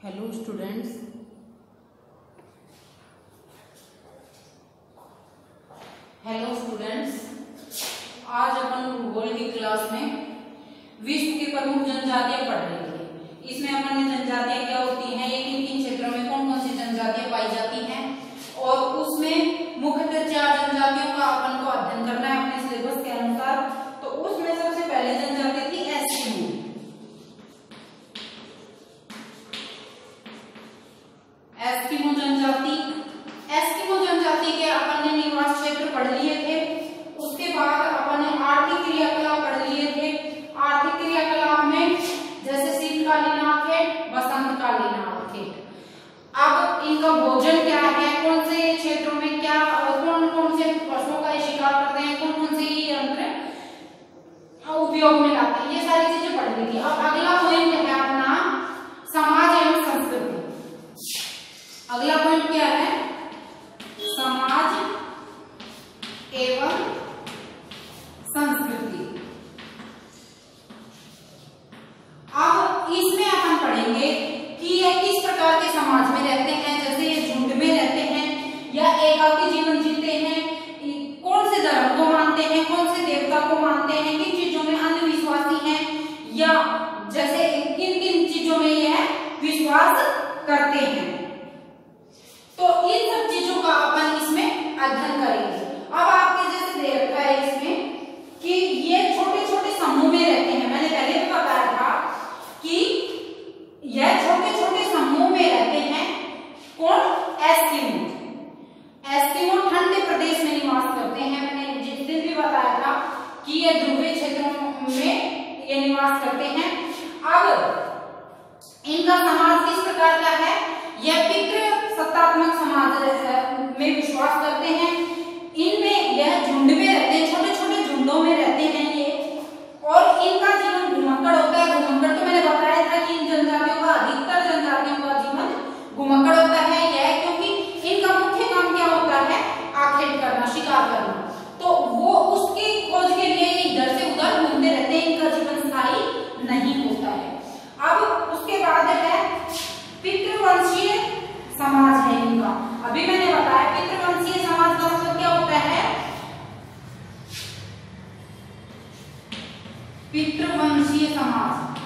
Hello students, आज अपन भूगोल की क्लास में विश्व की प्रमुख जनजातियां पढ़ रहे थे। इसमें अपन ने जनजातियां क्या होती हैं, ये किन किन क्षेत्रों में कौन कौन सी जनजातियां पाई जाती हैं और उसमें मुख्यतः 4 जनजातियों का अपन को अध्ययन करना है अपने सिलेबस के अनुसार। तो उसमें सबसे पहले जनजाति थी एस्किमो। एस्किमो जनजाति के अपन ने निवास क्षेत्र पढ़ लिए थे। उसके बाद अपन ने आर्थिक क्रियाकलाप पढ़ लिए थे। आर्थिक क्रियाकलाप में जैसे शीतकालीन आखेट, बसंतकालीन आखेट। अब इनका भोजन क्या है, कौन से क्षेत्रों में क्या कौन कौन से पशुओं का शिकार करते हैं, कौन कौन से यंत्र उपयोग में लाते हैं, ये सारी चीजें पढ़ ली थी। अब अगला पॉइंट है अपना समाज एवं संस्कृति। अगला पॉइंट क्या है, समाज एवं संस्कृति। अब इसमें अपन पढ़ेंगे कि ये किस प्रकार के समाज में रहते हैं, जैसे ये झुंड में रहते हैं या एकाकी जीवन जीते हैं, कौन से धर्म को मानते हैं, कौन से देवता को मानते हैं, किन चीजों में अंधविश्वासी हैं या जैसे किन किन चीजों में यह विश्वास करते हैं। तो इन सब चीजों का अपन इसमें अध्ययन करेंगे। अब आपके जैसे दे रखा है इसमें कि ये छोटे छोटे समूह में रहते हैं। मैंने पहले भी बताया था कि यह छोटे छोटे समूह में रहते हैं। कौन? एस्किमो। एस्किमो ठंडे प्रदेश में निवास करते हैं। मैंने जिस दिन भी बताया था कि ये ध्रुवीय क्षेत्रों में ये निवास करते हैं। अब इनका समाज किस प्रकार का है, यह पितृ सत्तात्मक समाज में विश्वास करते हैं। इनमें यह झुंड में रहते हैं, छोटे छोटे झुंडों में रहते हैं ये, और इनका जीवन घुमक्कड़ होता है। घुमक्कड़ तो मैंने बताया था कि इन जनजातियों का, अधिकतर जनजातियों का जीवन घुमक्कड़ होता है। यह क्योंकि इनका मुख्य काम क्या होता है, आखेट करना, शिकार करना। तो वो उसकी खोज के लिए इधर से उधर घूमते रहते हैं। इनका जीवन स्थायी नहीं होता है। अब उसके बाद है पितृवंशीय समाज है इनका। अभी मैंने बताया पितृवंशीय समाज का मतलब क्या होता है, पितृवंशीय समाज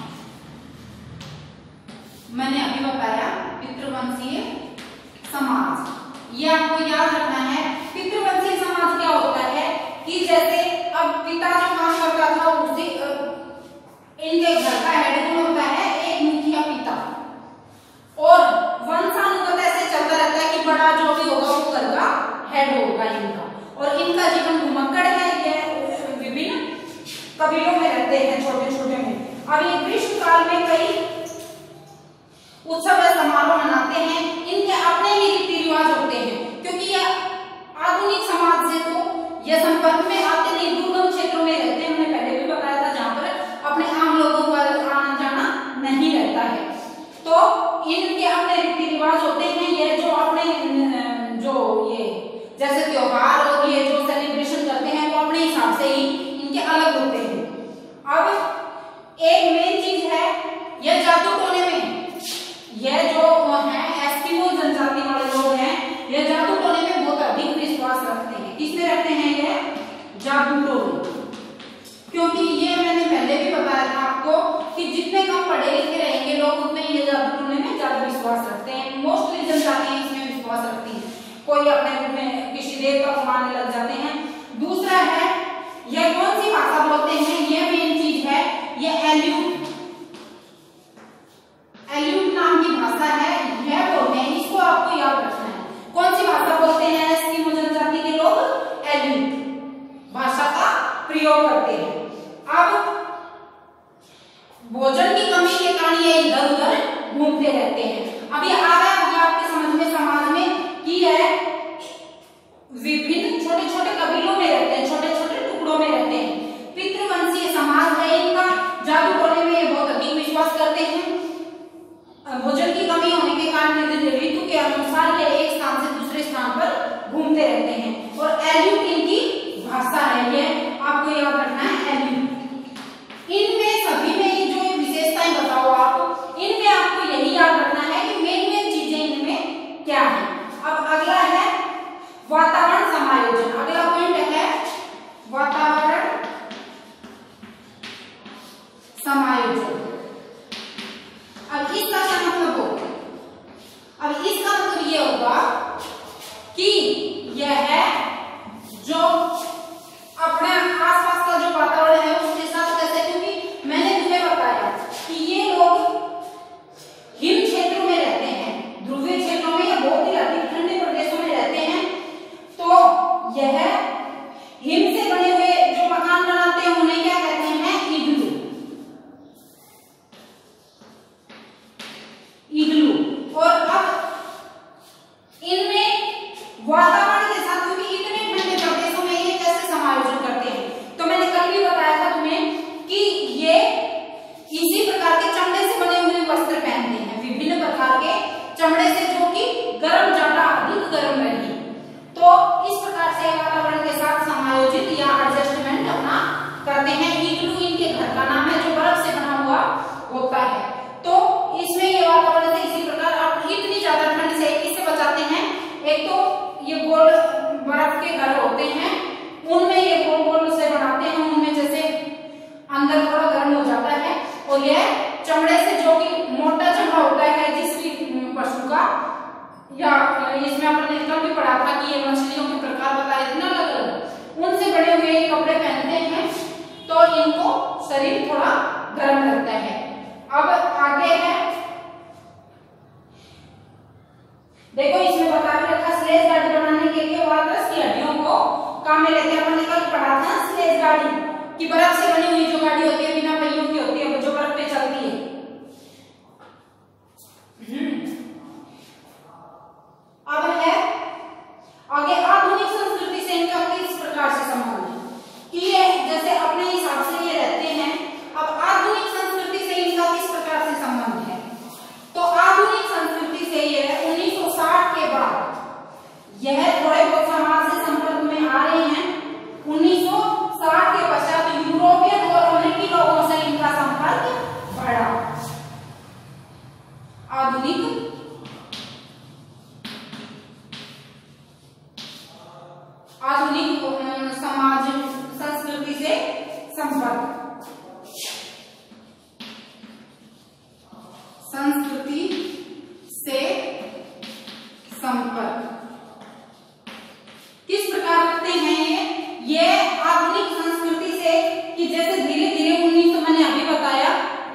मैंने अभी बताया। पितृवंशीय समाज ये आपको याद रखना है। पितृवंशीय समाज क्या होता है कि जैसे अब पिता जो काम करता था उसी इनके घर का हेड कौन होता है, एक मुखिया पिता, और वंशानुगत ऐसे चलता रहता है कि बड़ा जो भी होगा वो घर का हेड होगा इनका। और इनका जीवन घुमक्कड़ है। ये विभिन्न कबीलों में रहते हैं, छोटे छोटे में। अब ये ग्रीष्म काल में कई उत्सव या समारोह मनाते हैं। इनके अपने ही रीति रिवाज होते हैं, क्योंकि ये आधुनिक समाज से तो ये संपर्क में आते नहीं, दुर्गम क्षेत्रों में रहते हैं। मैंने पहले भी बताया था, जहां पर अपने आम लोगों का आना जाना नहीं रहता है। तो इनके अपने रीति रिवाज होते हैं। ये जो अपने जो ये जैसे त्योहार और ये जो सेलिब्रेशन करते हैं वो अपने हिसाब से ही इनके अलग होते हैं। अब एक मेन चीज है, ये जादू टोने में, ये जो है एस्किमो जनजाति वाले लोग हैं, ये जादू टोने में बहुत अधिक विश्वास रखते हैं। किसमें रखते हैं, ये जादू टोने। क्योंकि ये मैंने पहले भी बताया था आपको कि जितने कम पढ़े लिखे रहेंगे लोग, उतने ये जादू टोने में ज्यादा विश्वास रखते हैं। मोस्टली जनजातियां इसमें विश्वास रखती हैं। कोई अपने रूप में किसी देवता को मानने लग जाते हैं। दूसरा है, ये कौन सी भाषा बोलते हैं, ये मेन चीज है, ये एल्यूट नाम की भाषा है, यह बोलते हैं। इसको आपको याद रखना है। कौन सी भाषा बोलते हैं एस्किमो जनजाति के लोग, एल्यूट भाषा का प्रयोग करते हैं। अब भोजन की कमी के कारण ये इधर उधर घूमते रहते हैं। अब ये आ रहा होगा आपके समझ में समाज में कि है विभिन्न छोटे छोटे कबीलों में रहते हैं, छोटे छोटे टुकड़ों में रहते हैं। पितृवंशीय समाज है इनका। जादू टोने में ये बहुत अधिक विश्वास करते हैं। भोजन की कमी होने के कारण ऋतु के अनुसार ये एक स्थान से दूसरे स्थान पर घूमते रहते हैं। और एल्यूट इनकी भाषा है, ये आपको याद रखना है, एल्यूट। इनमें सभी में जो विशेषताएं बताओ आप, इनमें आपको यही याद रखना है कि समायोजन। अब इसका क्या मतलब होगा? अब इसका मतलब ये होगा कि यह जो अपने आसपास का जो वातावरण है उसके साथ कैसे, क्योंकि मैंने तुम्हें बताया कि ये लोग हिम क्षेत्रों में रहते हैं, ध्रुवीय क्षेत्रों में या बहुत ही अधिक ठंडे प्रदेशों में रहते हैं, तो यह हिम से बने हुए जो मकान बनाते हैं उन्हें क्या कहते हैं? इग्लू। इग्लू। और अब इनमें वातावरण के साथ, क्योंकि इतने ठंडे प्रदेशों में ये कैसे समायोजन करते हैं, तो मैंने कल भी बताया था तुम्हें कि ये इसी प्रकार के चमड़े से बने हुए वस्त्र पहनते हैं, विभिन्न प्रकार के चमड़े से, जो कि गर्म, ज्यादा अधिक गर्म रहे। तो इस प्रकार से वातावरण के साथ समायोजित या एडजस्टमेंट अपना करते हैं। इग्लू इनके घर का नाम है, जो बर्फ से बना हुआ होता है। तो इसमें ये वातावरण से इसी प्रकार आप इतनी ज्यादा ठंड से किससे बचाते हैं? एक तो ये गोल बर्फ के घर होते हैं, उनमें ये गोल गोल से बनाते हैं, उनमें जैसे अंदर थोड़ा गर्म हो जाता है, और यह चमड़े से, जो कि मोटा चमड़ा होता है जिस भी पशु का, या इसमें आपने कल भी पढ़ा था कि ये मछलियों के प्रकार बताए थे ना अलग अलग, उनसे बने हुए ये कपड़े पहनते हैं, तो इनको शरीर थोड़ा गर्म लगता है। अब आगे है, देखो इसमें बता के रखा, स्लेज गाड़ी बनाने के लिए वाल्रस की हड्डियों को काम में लेते हैं। हमने कल पढ़ा था स्लेज गाड़ी की, बर्फ से बनी हुई जो गाड़ी होती है, बिना पहियों की होती है, जो बर्फ पे चलती है। अब है आगे, आधुनिक संस्कृति से इनका किस प्रकार से संबंध है कि ये जैसे अपने हिसाब से ये रहते हैं। अब आधुनिक संस्कृति से इनका किस प्रकार से संबंध है? तो आधुनिक संस्कृति से ये 1960 के बाद यह थोड़े बहुत समाज से संपर्क में आ रहे हैं। 1960 के पश्चात यूरोपियन और अमेरिकी लोगों से इनका संपर्क बढ़ा। आधुनिक समाज संस्कृति से संपर्क, संस्कृति से संपर्क किस प्रकार रखते हैं ये आधुनिक संस्कृति से, कि जैसे धीरे धीरे 1900 मैंने अभी बताया,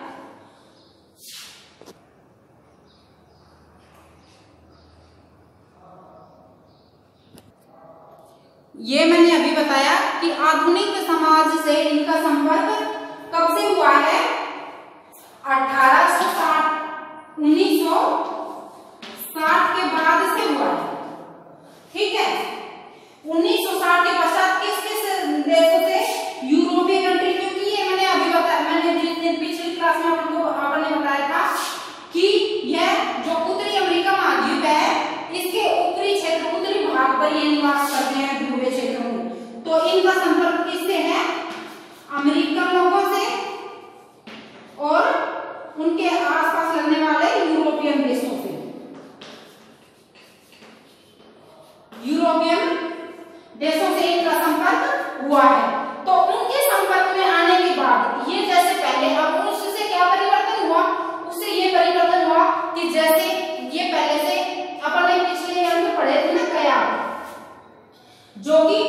ये मैंने अभी बताया कि आधुनिक समाज से इनका संपर्क कब से हुआ है? 1860, 1960 के बाद से हुआ है। ठीक है, 1960 के पश्चात किस किस देशों से? यूरोपीय कंट्री, क्योंकि ये मैंने अभी बताया, मैंने जिस दिन पिछली क्लास में आपने बताया था कि यह जो उत्तरी अमेरिका महाद्वीप है, इसके उत्तरी क्षेत्र, उत्तरी भाग पर ये निवास करते हैं, ध्रुवीय क्षेत्रों में। तो इनका संपर्क किससे है? अमेरिकन लोगों से और उनके आसपास लगने वाले यूरोपियन देशों से। यूरोपियन देशों से इनका संपर्क हुआ है। तो उनके संपर्क में आने के बाद ये जैसे पहले, अब उससे क्या परिवर्तन हुआ? उससे ये परिवर्तन हुआ कि जैसे ये पहले से अपन ने पिछले अंक पढ़े थे ना, कयाक, जो कि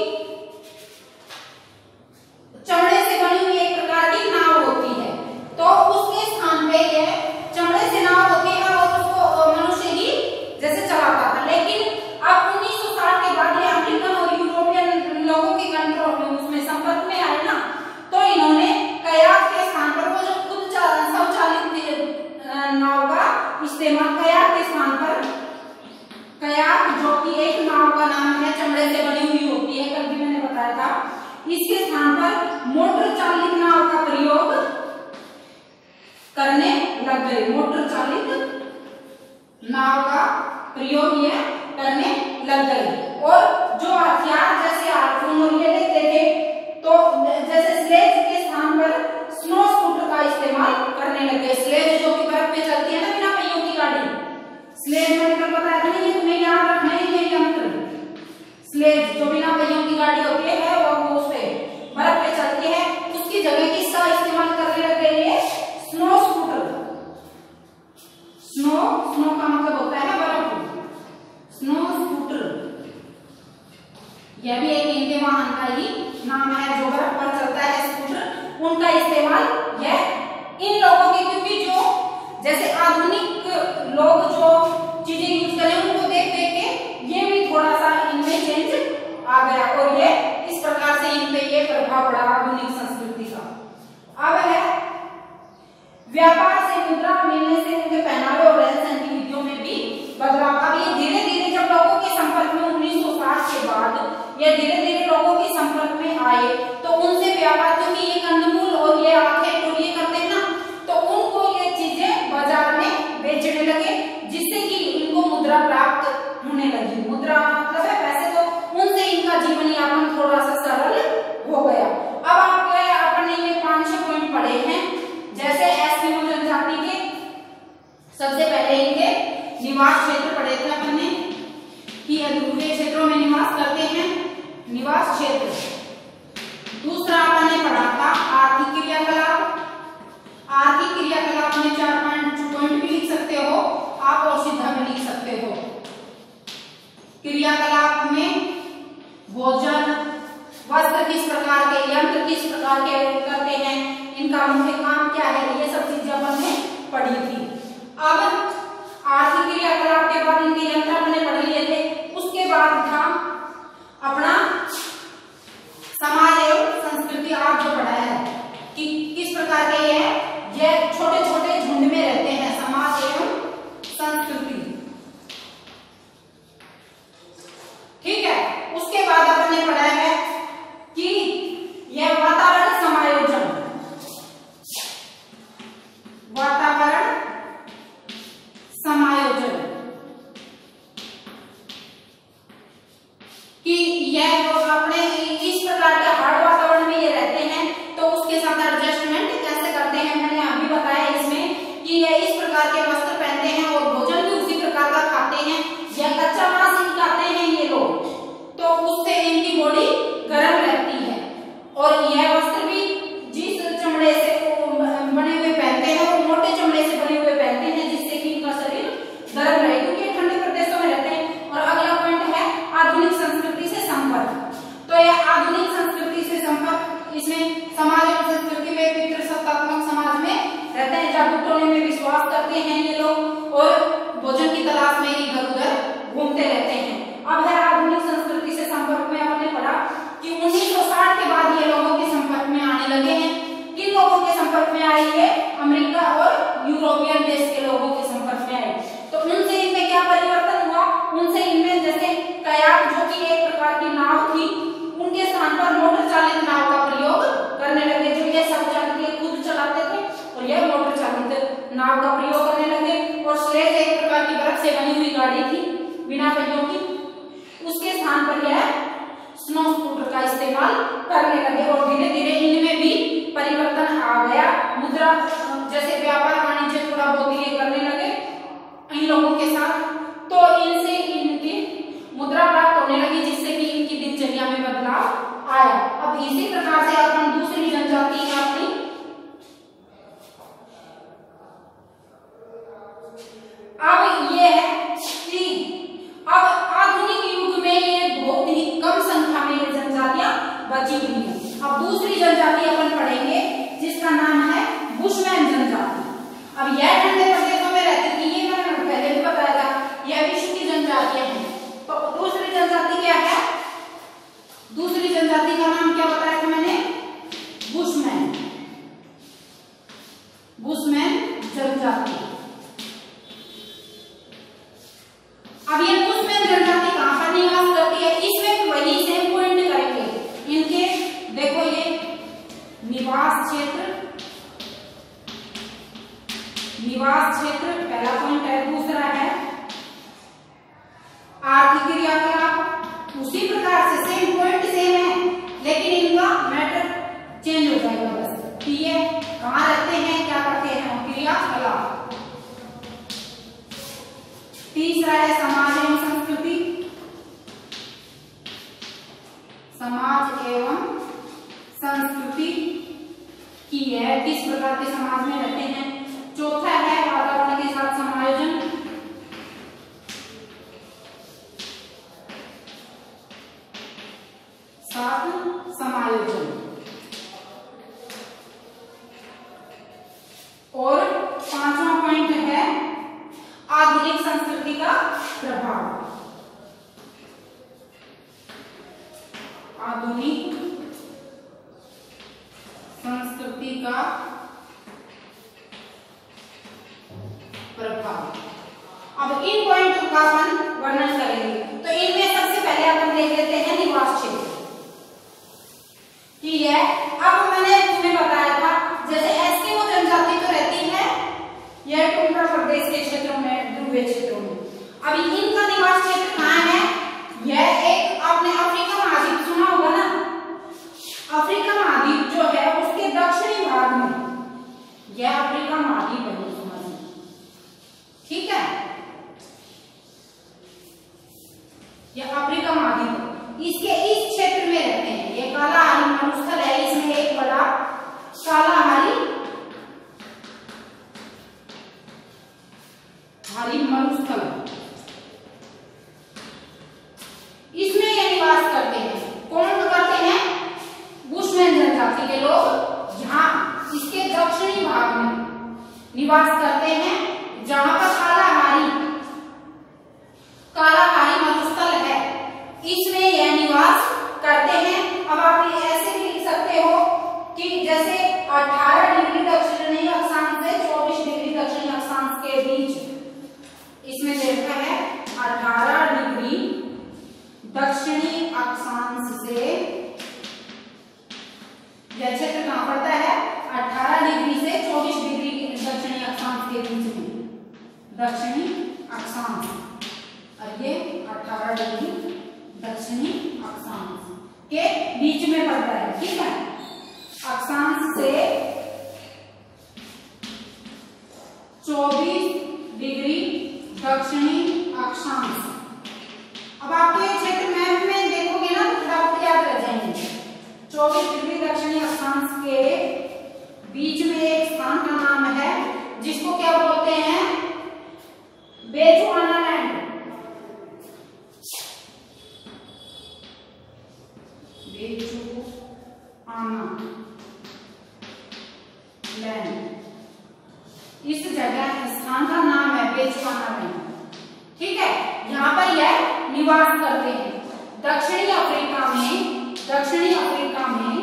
चमड़े से बनी हुई एक प्रकार की नाव होती है, तो उसके स्थान पे ये चमड़े से नाव होती है और उसको मनुष्य ही जैसे चलाता था। लेकिन अब 1960 के बाद ये अमेरिकन और यूरोपियन लोगों के कंट्रोल उसमें संपर्क में आए ना, तो इन्होंने कयाक के स्थान पर वो जो खुद स्वचालित नाव का इस्तेमाल, कयाक के स्थान पर, कयाक जो कि एक नाव का नाम है, चमड़े से बनी हुई होती है, कल भी मैंने बताया था, इसके स्थान पर मोटर चालित नाव का प्रयोग करने लग गए। मोटर चालित नाव का प्रयोग ये करने लग गए। और जो हथियार जैसे हार्पून और ये लेते थे, तो जैसे स्लेज के स्थान पर स्नो स्कूटर का इस्तेमाल करने लग गए। स्लेज जो कि बर्फ पे चलती है ना, बिना पहियों की गाड़ी, स्लेज मैंने कल बताया था, ये तुम्हें याद रखना है ये यंत्र। स्लेज जो बिना पहियों की गाड़ी होती है, वो उस पे बर्फ पे चलती है, उसकी जगह किसका इस्तेमाल करने लग गए? जैसे आधुनिक लोग जो चीजें यूज करें उनको देख देख के ये भी थोड़ा सा इनमें चेंज आ गया और ये इस प्रकार से इन पे ये प्रभाव पड़ा आधुनिक संस्कृति का। अब है व्यापार से मुद्रा मिलने से उनके पहनावे और रहन सहन की विधियों में भी बदलाव। अब ये धीरे धीरे जब लोगों के संपर्क में 1960 के बाद ये धीरे धीरे लोगों के संपर्क में आए तो उनसे व्यापार, क्योंकि ये कंदमूल और ये आखेट और ये करते हैं ना, तो उनको ये चीजें बाजार में बेचने लगे जिससे कि इनको मुद्रा प्राप्त होने लगी। मुद्रा मतलब है पैसे, तो उनसे इनका जीवन यापन थोड़ा सा सरल हो गया। अब आपने ये 5-6 पॉइंट पढ़े हैं। जैसे एस्किमो जनजाति के सबसे पहले इनके निवास क्षेत्र पढ़े थे अपन ने कि ध्रुवीय क्षेत्रों में निवास करते हैं, निवास क्षेत्र। दूसरा अपन ने पढ़ा था आर्थिक क्रियाकलाप। आर्थिक क्रियाकलाप में 4 पॉइंट भी लिख सकते हो आप और सीधा भी लिख सकते हो। क्रियाकलाप में भोजन, वस्त्र किस प्रकार के, यंत्र किस प्रकार के करते हैं, इनका मुख्य काम क्या है, ये सब चीजें अपन ने पढ़ी थी। अब आर्थिक क्रियाकलाप के बाद इनके यंत्र अपने पढ़ लिए थे। उसके बाद था अपना समाज एवं संस्कृति। आप जो पढ़ा है कि किस प्रकार के ये छोटे छोटे झुंड में रहते हैं, समाज एवं संस्कृति, ठीक है। उसके बाद अपन ने पढ़ा है कि यह वातावरण समायोजन, वातावरण समायोजन, कि यह लोग अपने इस प्रकार के हार्ड वातावरण में ये रहते हैं तो उसके साथ एडजस्टमेंट कैसे करते हैं। मैंने अभी बताया इसमें कि ये इस प्रकार के वस्त्र पहनते हैं और भोजन भी उसी प्रकार का खाते हैं। यह कच्चा मांस ही खाते हैं ये लोग, तो उससे इनकी बॉडी गर्म रहती है। और यह वस्त्र भी जिस चमड़े से बने हुए पहनते हैं वो मोटे चमड़े से बने हुए पहनते हैं जिससे कि इनका शरीर गर्म रहे, क्योंकि ठंडे प्रदेशों में रहते हैं। और अगला पॉइंट है आधुनिक संस्कृति से संपर्क। तो यह आधुनिक संस्कृति से संपर्क, इसमें समाज और संस्कृति में पितृसत्तात्मक समाज में रहते हैं, जादू टोने में विश्वास करते हैं ये लोग और भोजन की तलाश में इधर उधर घूमते रहते हैं। अब है आधुनिक संस्कृति से संपर्क में हमने पढ़ा कि 1960 के बाद ये लोगों के संपर्क में आने लगे हैं। किन लोगों के संपर्क में आए? ये अमेरिका और यूरोपियन देश के लोगों के संपर्क में आए। तो उनसे इनमें क्या परिवर्तन हुआ? उनसे इनमें जैसे कयाक जो कि एक प्रकार की नाव थी, उनके स्थान पर मोटर चालित नाव का प्रयोग करने लगे। जो ये सब चालित खुद चलाते थे और यह मोटर चालित नाव का प्रयोग करने लगे। और स्लेज एक प्रकार की बर्फ से बनी हुई गाड़ी थी बिना पहियों की, उसके स्थान पर यह स्नो स्कूटर का इस्तेमाल करने लगे। और धीरे धीरे इनमें भी परिवर्तन आ गया। मुद्रा जैसे व्यापार वाणिज्य थोड़ा बहुत ये करने लगे इन लोगों के साथ, तो इनसे इनकी मुद्रा प्राप्त होने लगी जिससे कि इनकी दिनचर्या में बदलाव आया। अब इसी प्रकार से अपन दूसरी जनजाति है अपनी, अब ये है कि अब आधुनिक युग में ये बहुत ही कम संख्या में ये जनजातियां बची हुई है। अब दूसरी जनजाति अपन पढ़ेंगे जिसका नाम है बुशमैन जनजाति। अब यह ठंडे प्रदेशों में रहती थी, ये मैंने पहले भी बताया था, यह विश्व की जनजातियां हैं। तो दूसरी जनजाति क्या है? दूसरी जनजाति का नाम क्या बताया था मैंने? बुशमैन, बुशमैन जनजाति। अब ये बुशमैन जनजाति कहां पर निवास करती है? इसमें वही सेम पॉइंट करेंगे इनके। देखो ये निवास क्षेत्र, निवास क्षेत्र पहला पॉइंट है। दूसरा है आर्थिक क्रियाकलाप, उसी प्रकार से सेम पॉइंट सेम है लेकिन इनका मैटर चेंज हो जाएगा बस। ठीक है, कहां रहते हैं, क्या करते हैं, क्रियाकलाप। तीसरा है समाज एवं संस्कृति, समाज एवं संस्कृति की है, किस प्रकार के समाज में रहते हैं। चौथा है वातावरण के साथ समायोजन, साथ समायोजन। और पांचवा पॉइंट है प्रभाव। आधुनिक संस्कृति का प्रभाव। अब इन पॉइंटों का अपन वर्णन करेंगे। तो इनमें सबसे पहले अपन देख लेते हैं निवास क्षेत्र की है। अब मैंने तुम्हें बताया था जैसे एस्किमो जनजाति तो रहती है यह टुंड्रा प्रदेश के क्षेत्रों में, ध्रुवीय क्षेत्रों में। अभी इनका निवास क्षेत्र कहाँ है? यह एक आपने अफ्रीका महाद्वीप सुना होगा ना, अफ्रीका महाद्वीप जो है उसके दक्षिणी भाग में यह अफ्रीका महाद्वीप है, ठीक है। यह अफ्रीका महाद्वीप, इसके इस क्षेत्र में रहते हैं। ये कालाहारी मरुस्थल है, इसमें एक बड़ा कालाहारी मरुस्थल, इसमें ये निवास करते हैं। कौन करते हैं? बुशमैन जनजाति के लोग यहाँ इसके दक्षिणी भाग में निवास करते हैं, जहां पर कालाहारी मरुस्थल है, इसमें यह निवास करते हैं। अब आप ऐसे भी लिख सकते हो कि जैसे 18 डिग्री दक्षिणी अक्षांश से 24 डिग्री दक्षिणी अक्षांश के बीच, इसमें देखा है 18 डिग्री दक्षिणी अक्षांश से, यह क्षेत्र कहां पड़ता है? 18 डिग्री से 24 डिग्री दक्षिणी अक्षांश के बीच में, दक्षिणी अक्षांश, और ये 18 डिग्री दक्षिणी अक्षांश के बीच में पड़ता है, ठीक है। अक्षांश से 24 डिग्री दक्षिणी अक्षांश। अब आपके क्षेत्र मैप में देखोगे ना तो आपको याद रह जाएंगे। 24 डिग्री दक्षिणी अक्षांश के बीच में एक स्थान का नाम है जिसको क्या बोलते हैं? बेचुआना लैंड। बेचुआना लैंड, इस जगह स्थान का नाम है बेचुआना लैंड, ठीक है। यहाँ पर यह निवास करते हैं। दक्षिणी अफ्रीका में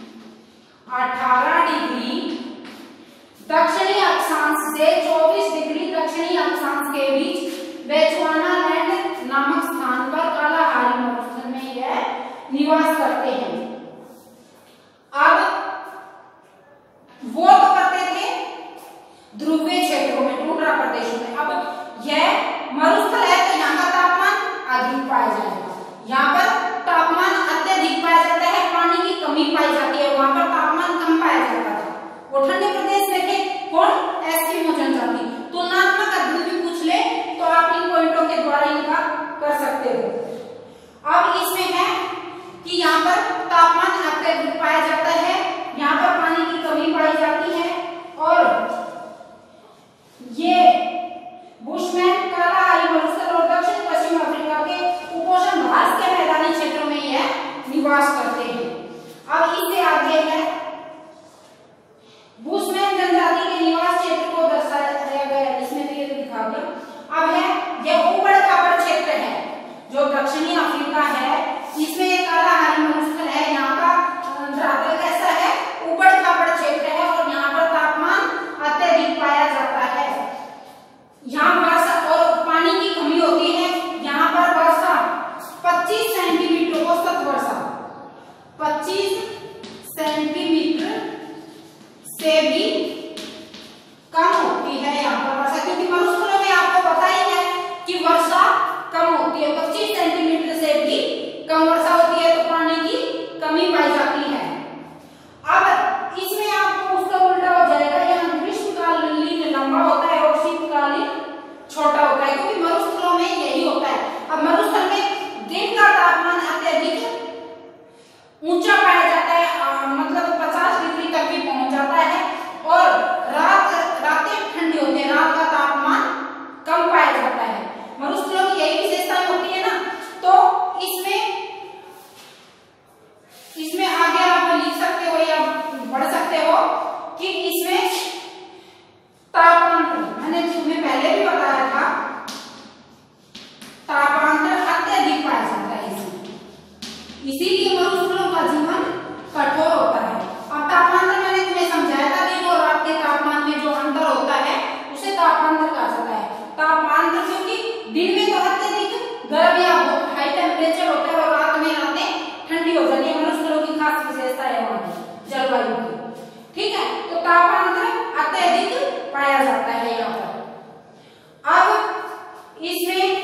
18 डिग्री दक्षिणी अक्षांश से 24 डिग्री दक्षिणी अक्षांश के बीच बेचुआना लैंड नामक स्थान पर कालाहारी मरुस्थल में यह निवास करते हैं। अब वो तो करते थे ध्रुवीय क्षेत्रों में, टुंड्रा प्रदेशों में। अब यह मरुस्थल है तो यहाँ का तापमान अधिक पाया जाएगा, यहाँ पर तापमान अत्यधिक पाया जाता है, पानी की कमी पाई जाती है, वहां पर तापमान कम पाया जाता था। वो ठंडे प्रदेश में थे, कौन? एस्किमो जनजाति। तुलनात्मक अध्ययन भी पूछ ले तो आप इन पॉइंटों के द्वारा इनका कर सकते हो। अब इसमें है कि यहाँ पर तापमान अत्यधिक पाया जाता है, यहाँ पर पानी की कमी पाई जाती है, और ये बुशमैन कालाहारी मरुस्थल और दक्षिण पश्चिम अफ्रीका के उपोष्ण घास के मैदानी क्षेत्रों में यह निवास करते हैं। अब इससे आगे है बुशमैन जनजाति के निवास क्षेत्र को दर्शाया गया है, इसमें भी ये दिखा दिया। अब है यह ऊबड़ खाबड़ क्षेत्र है जो दक्षिणी अफ्रीका है, इसमें एक कालाहारी मरुस्थल है, यहाँ का धरातल कैसा है? ऊबड़ खाबड़ क्षेत्र है और यहाँ पर तापमान अत्यधिक पाया जाता है। यहाँ पर। अब इसमें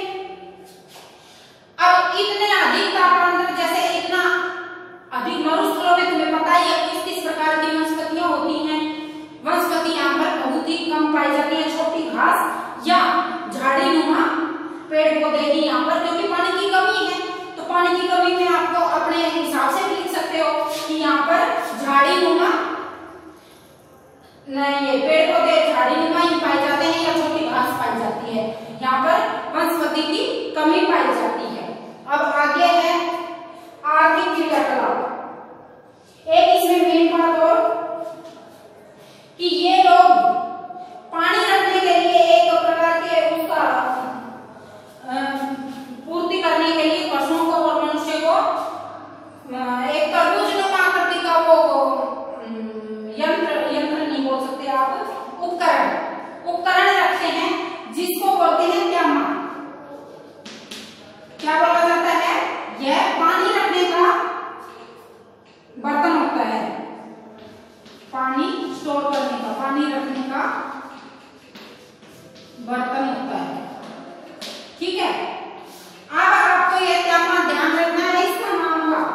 अब इतने अधिक तापमान, जैसे इतना अधिक मरुस्थलों में तुम्हें पता ही है किस किस प्रकार की वनस्पतियां होती हैं। वनस्पति यहाँ पर बहुत ही कम पाई जाती है, छोटी घास या झाड़ीनुमा पेड़ पौधे ही यहाँ पर, क्योंकि पानी की कमी है। तो पानी की कमी में आपको अपने हिसाब से भी लिख सकते हो कि यहाँ पर झाड़ीनुमा नहीं, ये पेड़ पौधे झाड़ीनुमा ही पाए जाते हैं या छोटी घास पाई जाती है। यहाँ पर वनस्पति की कमी पाई जाती है। अब आगे है आर्थिक क्रियाकलाप। एक इसमें मेन बात और कि ये लोग पानी रखने के लिए एक प्रकार के उसका पूर्ति करने के लिए पशुओं को और मनुष्य को एक तरबूजनुमा आकृति का वो यंत्र नहीं बोल सकते आप, उपकरण रखते हैं, जिसको बोलते हैं त्यामा। क्या बोला जाता है? यह पानी रखने का बर्तन होता है, पानी स्टोर करने का, पानी रखने का बर्तन होता है। ठीक है, अब आपको यह त्यामा ध्यान रखना है इसका नाम का।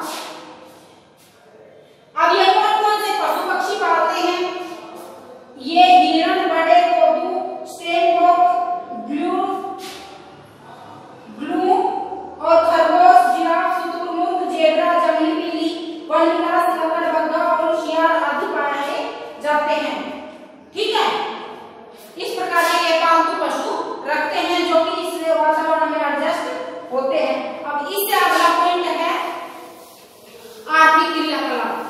अब ये कौन कौन से पशु पक्षी पालते हैं? ये हिरण, बड़े कोदू, स्टेनबोक, ग्लू और खरगोश, जिराफ, शुतुरमुर्ग, जेब्रा, जंगली बिल्ली, वनविलास, लकड़बग्गा और शियाल आदि पाए जाते हैं। ठीक है, इस प्रकार के पालतू पशु रखते हैं जो कि इस वातावरण में एडजस्ट होते हैं। अब इससे अगला पॉइंट है आर्थिक क्रियाकलाप।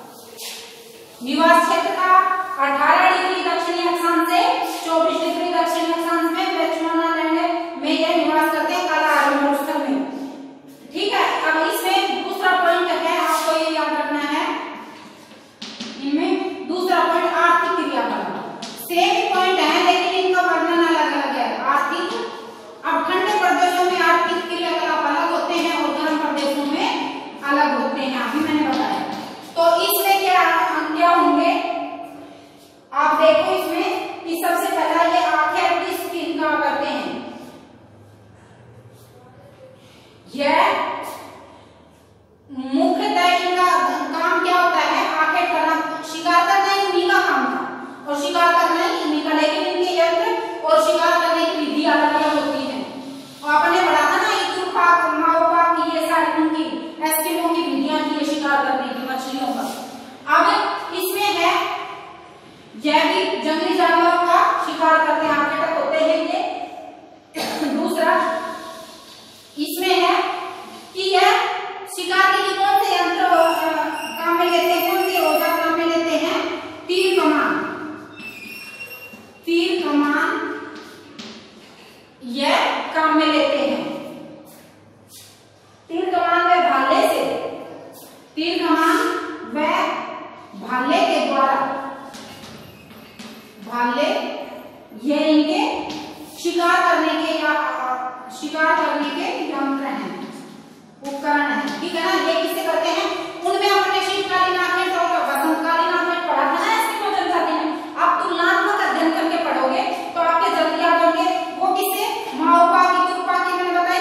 निवास क्षेत्र का 18 डिग्री दक्षिणी अक्षांश से 24 डिग्री दक्षिणी अक्षांश में बेचुनालैंड में यह निवास करते हैं, काला मरुस्थल में। ठीक है, अब इसमें दूसरा पॉइंट है, आपको ये याद रखना है। इनमें दूसरा पॉइंट आर्थिक क्रियाकलाप सेम पॉइंट है, लेकिन इनका वर्णन अलग अलग है। आर्थिक, अब ठंडे प्रदेशों में आर्थिक क्रियाकलाप अलग होते हैं और गर्म प्रदेशों में अलग होते हैं, अभी मैंने बताया। तो इसमें क्या होंगे आप देखो इसमें कि सबसे पहला ये आंखें किस चीज का करते हैं? यह मुख्यतः इनका काम क्या होता है? आंखें करना, शिकार करना इन्हीं का काम था, और शिकार करना ही इन्हीं का, लेकिन इनके यंत्र और शिकार करने की विधि अलग अलग होती है। और आपने पढ़ा था ना इतुरपाक, माओपाक की, ये सारी उनकी एस्किमो की विधियां थी शिकार करने की मछलियों पर। अब इसमें है यह भी जंगली जानवरों का शिकार करते हैं, आक्रामक होते हैं ये। दूसरा इसमें है कि यह शिकार के लिए कौन से यंत्र काम में लेते हैं, कौन से औजार काम में लेते हैं? तीर कमान, तीर कमान यह काम में लेते हैं। तीर कमान व भाले से, तीर कमान व भाले के द्वारा, भाले ये इनके शिकार करने के या शिकार करने के यंत्र हैं, उपकरण है। ठीक है ना, ये किससे करते हैं? उनमें अपने शीतकालीन आखेट और वसंतकालीन आखेट पढ़ा था ना एस्किमो जनजाति में। आप तुलनात्मक अध्ययन करके पढ़ोगे तो आपके जल्दी याद होंगे। वो किससे? माओपाक, इतुरपाक, मैंने बताया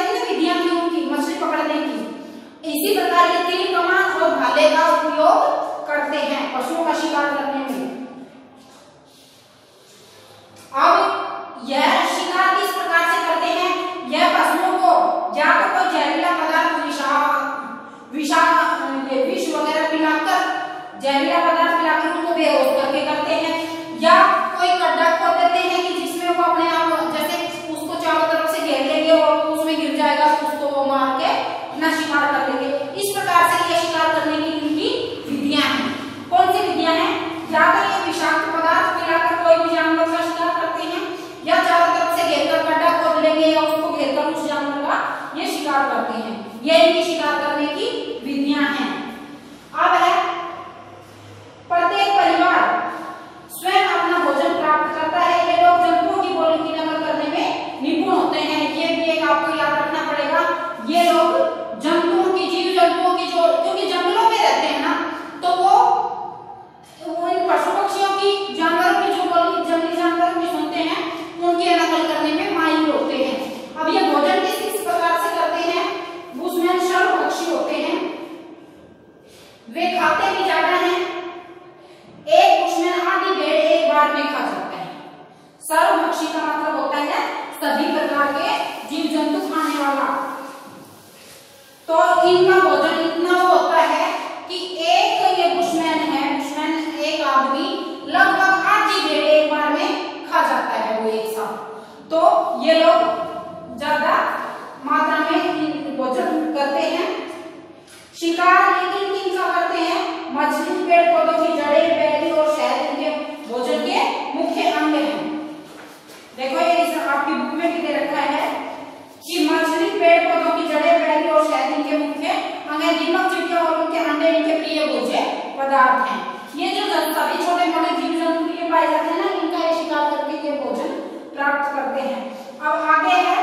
इनका भोजन इतना वो होता है कि एक ये बुशमैन है, बुशमैन एक आदमी लगभग आधी भेड़ एक बार में खा जाता है वो एक साथ। तो ये लोग ज्यादा मात्रा में भोजन करते हैं। शिकार लेकिन किनका करते हैं? मछली, पेड़ पौधों की जड़ें, बेली और शहद इनके भोजन के मुख्य अंग हैं। देखो ये इस आपकी बुक में भी दे रखा है कि मछली, पेड़ पौधों की जड़ें, बेली और शहद इनके मुख्य अंग हैं। दीमक, चींटियां और उनके अंडे इनके प्रिय भोज्य पदार्थ हैं। ये जो सभी छोटे मोटे जीव जंतु ये पाए जाते हैं ना, इनका ये शिकार करके ये भोजन प्राप्त करते हैं। अब आगे है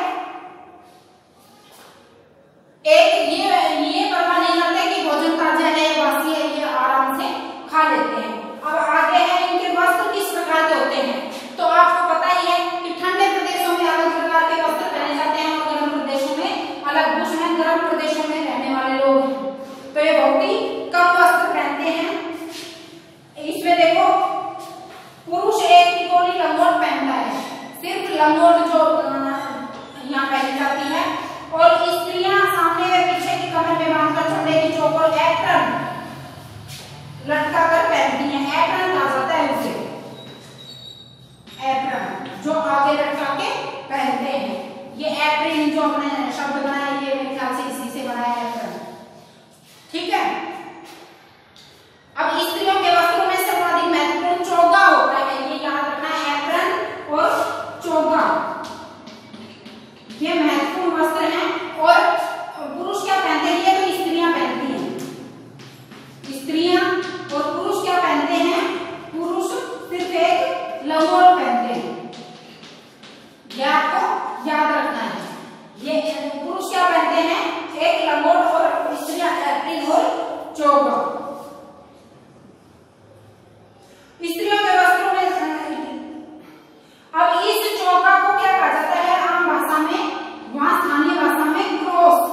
एक ये परवाह नहीं करते कि भोजन ताजा है या बासी है, ये आराम से खा लेते हैं। अब आगे है इनके वस्त्र किस प्रकार के होते हैं। तो आपको पता ही है कि ठंडे प्रदेशों में अलग प्रकार के वस्त्र पहने जाते हैं और गर्म प्रदेशों में अलग। बुशमैन गर्म प्रदेशों में रहने वाले लोग हैं, तो ये बहुत ही कम वस्त्र पहनते हैं। इसमें देखो पुरुष एक तिकोनी लंगोट पहनता है, सिर्फ लंगोट जो यहाँ पहनी जाती है, और स्त्रियां सामने व पीछे की कमर में बांधकर चमड़े की चोक और एप्रन लटका कर पहनती हैं। एप्रन कहा जाता है उसे, एप्रन जो आगे लटका के पहनते हैं। ये एप्रिन जो हमने शब्द बनाया ये मेरे ख्याल से इसी से बनाया है, एप्रन। ठीक है। अब स्त्रियों के वस्त्रों में सर्वाधिक महत्वपूर्ण चोगा होता है, ये याद रखना है, एप्रन और चोगा ये महत्वपूर्ण वस्त्र हैं। और पुरुष क्या पहनते हैं? ये तो स्त्रियां पहनती हैं। स्त्रियां और पुरुष क्या पहनते हैं? पुरुष सिर्फ एक लंगोट पहनते हैं, ये आपको याद रखना है। ये पुरुष क्या पहनते हैं? एक लंगोट और स्त्रियां एप्रिन और चोगा। स्त्रियों के वस्त्रों में अब इस चौका को क्या कहा जाता है आम भाषा में, वहां स्थानीय भाषा में क्रॉस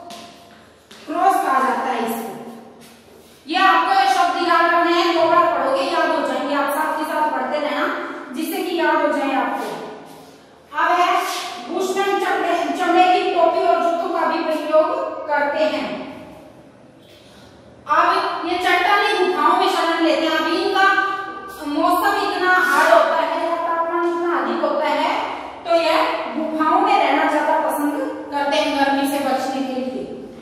कहा जाता है इसको। ये आपको ये शब्द याद रखने हैं, 2 बार पढ़ोगे याद हो जाएंगे, आप साथ के साथ पढ़ते रहना जिससे कि याद हो जाए आपको। अब है बुशमैन चमड़े की टोपी और जूतों का भी प्रयोग करते हैं। अब ये चट्टानी गुफाओं में शरण लेते हैं। अभी इनका मौसम इतना हार्ड होता है या तापमान इतना अधिक होता है, तो यह गुफाओं में रहना ज्यादा पसंद करते हैं गर्मी से बचने के लिए।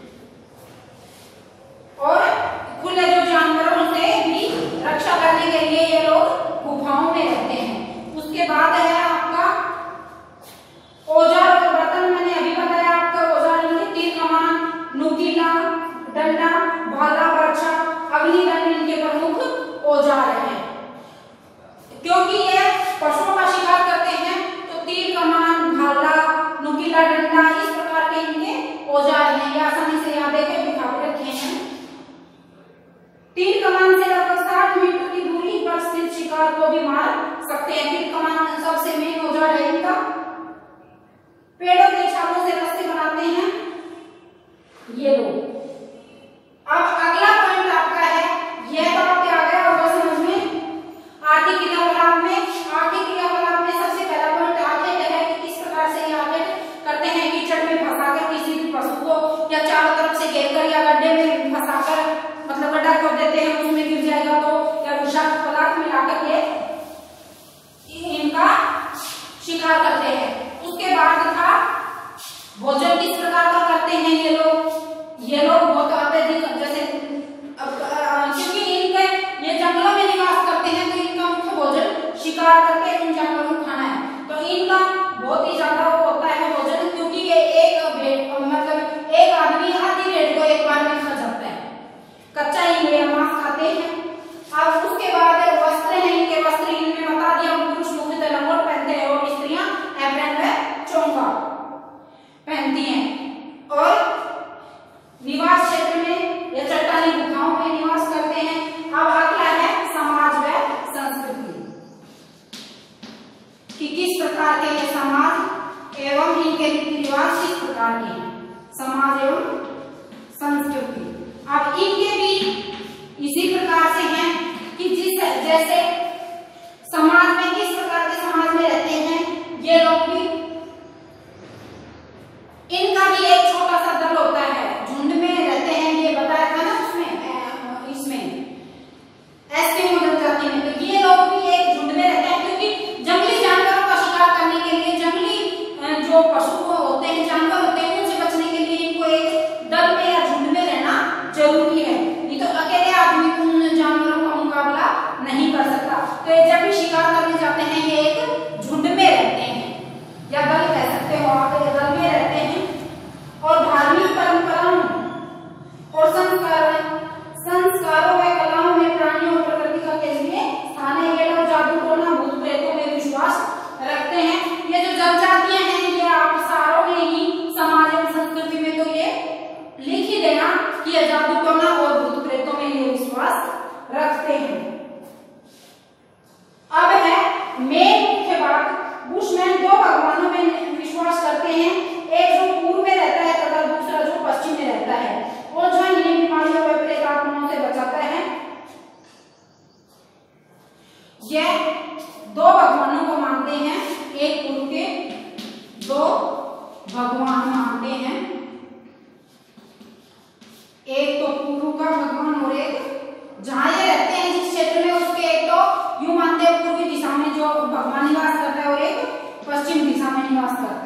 और खुले जो जानवरों से भी रक्षा करने के लिए ये लोग गुफाओं में रहते हैं। उसके बाद है आपका औजार और बर्तन। मैंने अभी बताया आपका औजार इनके तीर कमान, नुकीला, डंडा, भाला, बर्छा, अग्निदंड इनके प्रमुख औजार हैं। क्योंकि ये पशुओं का शिकार करते हैं तो तीर कमान, भाला, नुकीला डंडा इस प्रकार के इनके औजार हैं। ये आसानी से यहाँ देखे दिखा के रखे हैं। तीर कमान से लगभग 60 मीटर की दूरी पर स्थित शिकार को भी मार सकते हैं। तीर कमान सबसे मेन औजार है इनका। पेड़ों के छालों से रस्ते बनाते हैं ये लोग। अब अगला पॉइंट आपका है, यह तो आपके आ गया होगा समझ में, आर्थिक क्रियाकलाप में। आर्थिक क्रियाकलाप में सबसे पहला पॉइंट आखेट है कि किस प्रकार से ये आखेट करते हैं। कीचड़ में फंसाकर किसी भी पशु को या चारों तरफ से घेरकर या गड्ढे में फंसाकर, मतलब गड्ढा खोद देते हैं, उसमें गिर जाएगा तो, या विषाक्त पदार्थ मिलाकर ये इनका शिकार करते हैं। उसके बाद था भोजन किस प्रकार का करते हैं ये लोग बहुत अत्यधिक, जैसे क्योंकि इनके ये जंगलों में निवास करते हैं तो इनका मुख्य भोजन शिकार करके उन जानवरों को खाना है। तो इनका बहुत ही ज्यादा वो होता है भोजन, क्योंकि ये मतलब एक आदमी आधी भेड़ को एक बार में खा जाता है। कच्चा ही मांस खाते हैं। अब उसके बाद वस्त्र हैं इनके। वस्त्र इनमें बता दिया, पुरुष मुख्यतः लंगोट पहनते हैं और स्त्रियां एप्रन व चोंगा पहनती हैं। और निवास क्षेत्र में या चट्टानी गुफाओं में निवास करते हैं। अब अगला है समाज व संस्कृति, कि किस प्रकार के ये समाज एवं इनके रीति रिवाज किस प्रकार के हैं। समाज एवं संस्कृति अब इनके भी इसी प्रकार से हैं कि जैसे समाज में किस प्रकार के समाज में रहते हैं ये लोग भी। इनका भी एक छोटा सा दल होता है, झुंड में रहते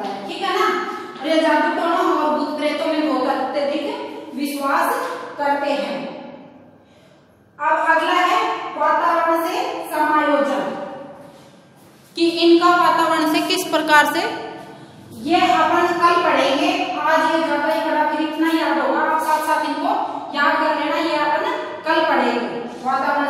करता है, ठीक है ना। और ये जादू टोनों और भूत प्रेतों में बहुत अत्यधिक विश्वास करते हैं। अब अगला है वातावरण से समायोजन, कि इनका वातावरण से किस प्रकार से, ये अपन कल पढ़ेंगे। आज ये ज्यादा ही बड़ा, फिर इतना याद होगा, आप साथ साथ इनको याद कर लेना, ये अपन कल पढ़ेंगे वातावरण